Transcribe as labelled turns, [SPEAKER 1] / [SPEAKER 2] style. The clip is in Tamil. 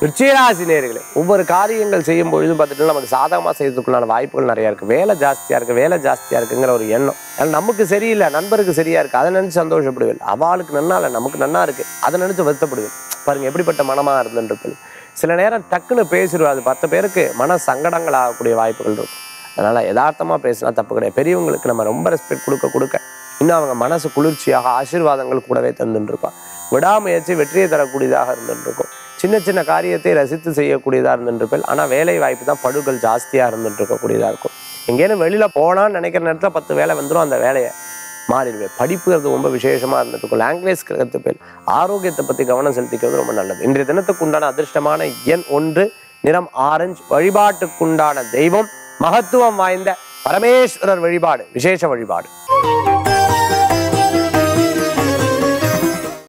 [SPEAKER 1] விருச்சிகராசி நேயர்களே, ஒவ்வொரு காரியங்கள் செய்யும் பொழுதும் பார்த்துட்டு நமக்கு சாதகமாக செய்யறதுக்குள்ளான வாய்ப்புகள் நிறையா இருக்குது. வேலை ஜாஸ்தியாக இருக்குது, வேலை ஜாஸ்தியாக இருக்குங்கிற ஒரு எண்ணம். ஏன்னா நமக்கு சரியில்லை, நண்பருக்கு சரியாக இருக்குது, அதை நினச்சி சந்தோஷப்படுவேன். அவளுக்கு நன்னா இல்லை, நமக்கு நன்னா இருக்குது, அதை நினச்சி வருத்தப்படுவேன். பாருங்கள் எப்படிப்பட்ட மனமாக இருந்துன்றது. சில நேரம் டக்குன்னு பேசிடுவோம், அது 10 பேருக்கு மன சங்கடங்கள் ஆகக்கூடிய வாய்ப்புகள் இருக்கும். அதனால் யதார்த்தமாக பேசினா தப்பு கிடையாது. பெரியவங்களுக்கு நம்ம ரொம்ப ரெஸ்பெக்ட் கொடுக்க இன்னும் அவங்க மனசு குளிர்ச்சியாக ஆசீர்வாதங்கள் கூடவே தந்துட்டுருப்பான். விடாமுயற்சி வெற்றியை தரக்கூடியதாக இருந்துட்டுருக்கும். சின்ன சின்ன காரியத்தை ரசித்து செய்யக்கூடியதாக இருந்துருப்பேன். ஆனால் வேலை வாய்ப்பு தான் படுகள் ஜாஸ்தியாக இருந்துட்டு இருக்கக்கூடியதாக இருக்கும். எங்கேயும் வெளியில் போகலான்னு நினைக்கிற நேரத்தில் 10 வேலை வந்துடும், அந்த வேலையை மாறிடுவேன். படிப்புங்கிறது ரொம்ப விசேஷமாக இருந்துட்டு இருக்கும். லாங்குவேஜ் கற்றுப்பேன். ஆரோக்கியத்தை பற்றி கவனம் செலுத்திக்கிறது ரொம்ப நல்லது. இன்றைய தினத்துக்கு உண்டான அதிர்ஷ்டமான எண் 1, நிறம் ஆரஞ்சு. வழிபாட்டுக்குண்டான தெய்வம் மகத்துவம் வாய்ந்த பரமேஸ்வரர் வழிபாடு, விசேஷ வழிபாடு.